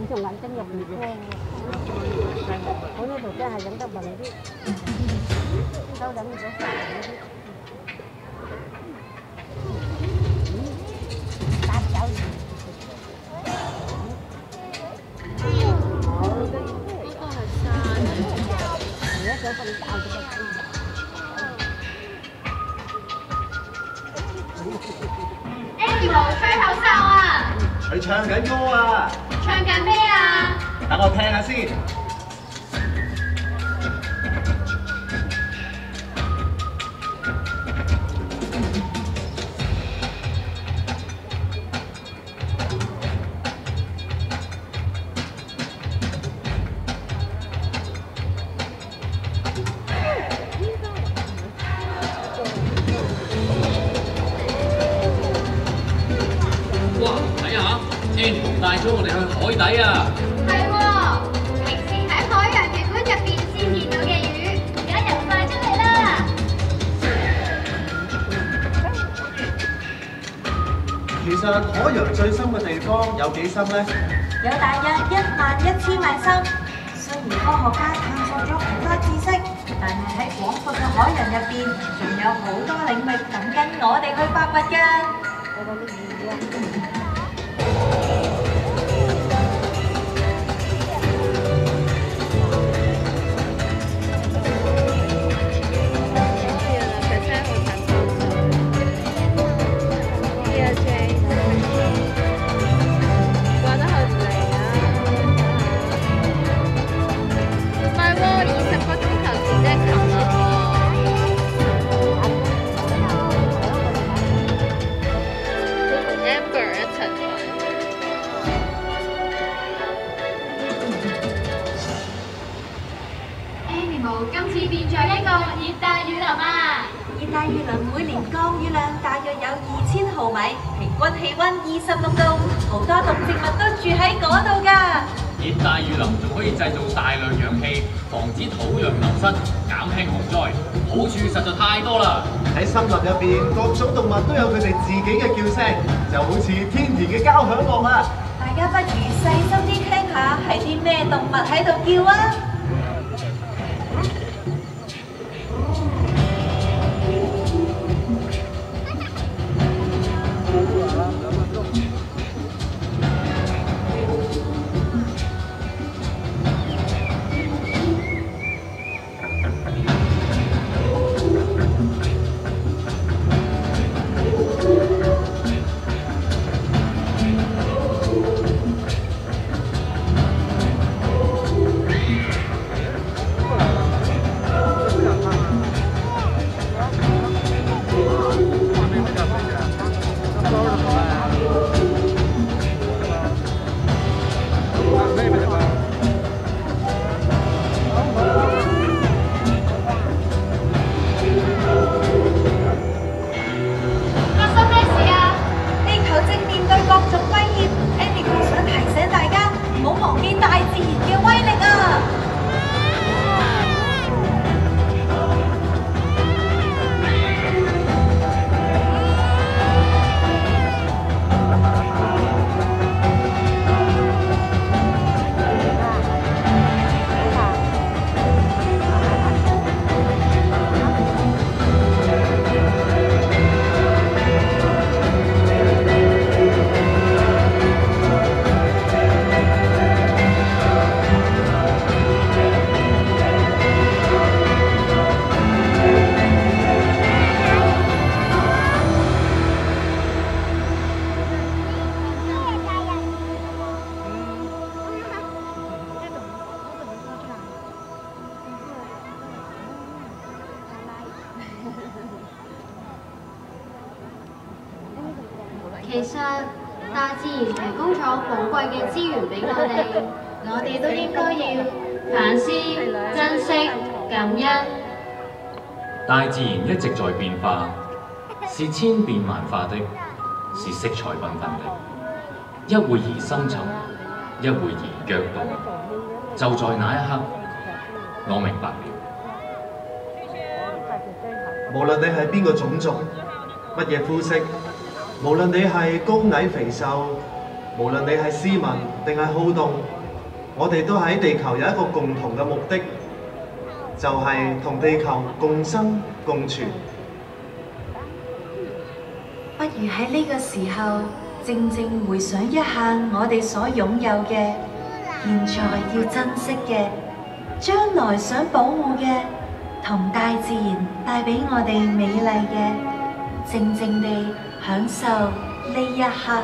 從眼睛入邊光我呢度真係飲得暈啲，都飲咗曬嗰啲。搭酒。 嗰個係山而家想瞓覺啫嘛。 Animal 吹口哨啊！ 佢唱緊歌啊！ 唱緊咩啊？ 等我聽下先。 哇！睇下 ，Animal 帶咗我哋去海底啊！ 係喎，平時喺海洋劇館入邊先見到嘅魚，而家游晒出嚟啦！ 其實海洋最深嘅地方有幾深呢？ 有大約11000米深。雖然科學家探索咗好多知識，但係喺廣闊嘅海洋入邊，仲有好多領域等緊我哋去發掘㗎。 今次變咗一個熱帶雨林啊！ 熱帶雨林每年降雨量大約有2000毫米，平均氣温26度，好多動植物都住喺嗰度㗎。 熱帶雨林仲可以製造大量氧氣，防止土壤流失，減輕洪災，好處實在太多啦！ 喺森林入邊，各種動物都有佢哋自己嘅叫聲，就好似天然嘅交響樂啊！ 大家不如細心啲聽下，係啲咩動物喺度叫啊？ 其實大自然提供咗寶貴嘅資源俾我哋都應該要反思、珍惜、感恩。 大自然一直在變化，是千變萬化的，是色彩繽紛的。一會兒深沉，一會兒躍動。就在那一刻，我明白了。 無論你係邊個種族，乜嘢膚色，無論你係高矮肥瘦， 無論你係斯文定係好動，我哋都喺地球有一個共同嘅目的，就係同地球共生共存。 不如喺呢個時候，靜靜回想一下我哋所擁有嘅，現在要珍惜嘅，將來想保護嘅，同大自然帶俾我哋美麗嘅，靜靜地享受呢一刻。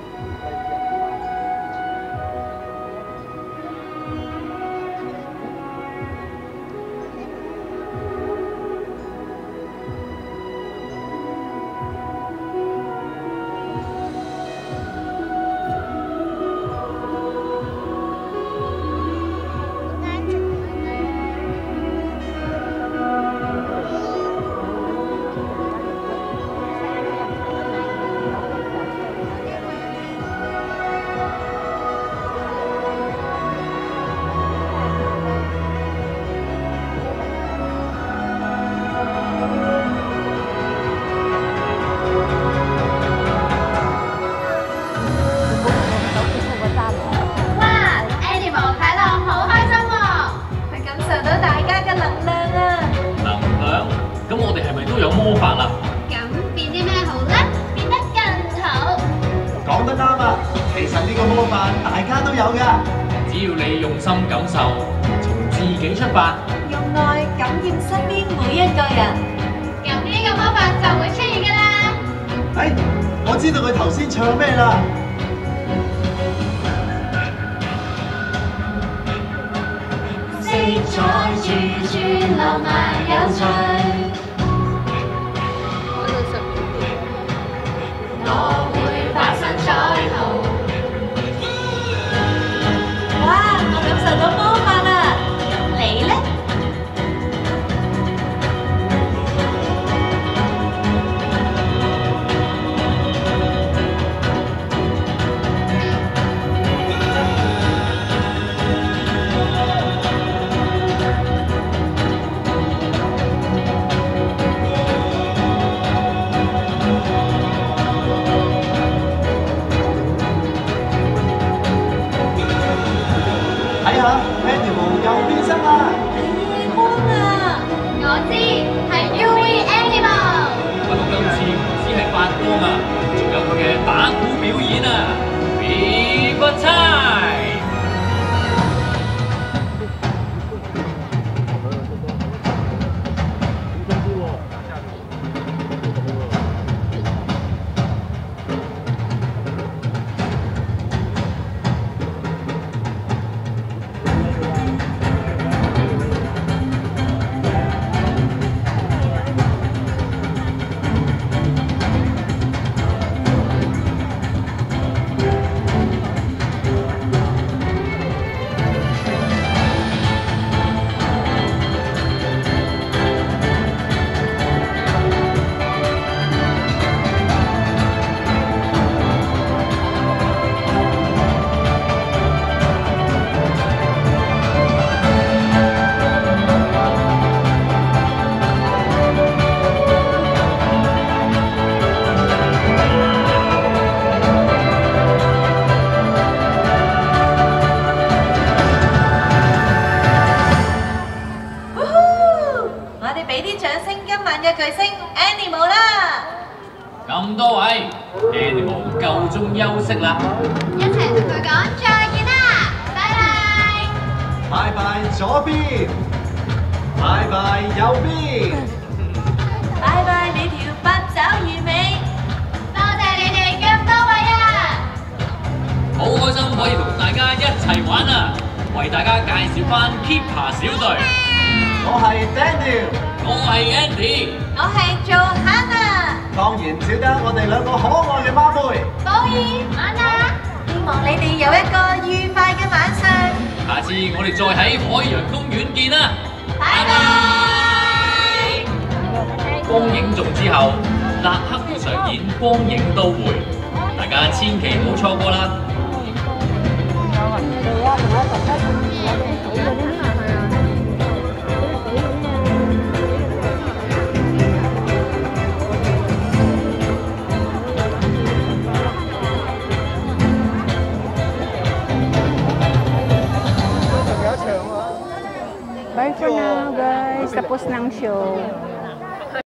只要你用心感受，從自己出發， 用愛感染身邊每一個人， 咁呢個魔法就會出現㗎啦！ 我知道佢頭先唱咩啦。 色彩處處浪漫有趣，我會化身彩虹。 哇！我感受到魔法啦，你呢？ 睇下 Animal 又變身啦！ 夜光啊！ 我知係 UV Animal。 不過今次唔止係發光啊，仲有佢嘅打鼓表演啊 ！Viva Time！ 巨星 Animal 啦！ 咁多位 Animal 夠鐘休息啦， 一齊同佢講再見啦，拜拜！ 拜拜左邊，拜拜右邊， 拜拜你條八爪魚尾， 多謝你哋咁多位啊！ 好開心可以同大家一齊玩啊！為大家介紹翻 Keeper 小隊， 我係 Daniel， 我係 Andy， 我係 Johanna。 當然少得我哋兩個可愛嘅孖妹。 寶兒、安娜， 希望你哋有一個愉快嘅晚上。 下次我哋再喺海洋公園見啦， 拜拜！ 光影頌之後，立刻會上演光影都會，大家千祈唔好錯過啦！ senang show.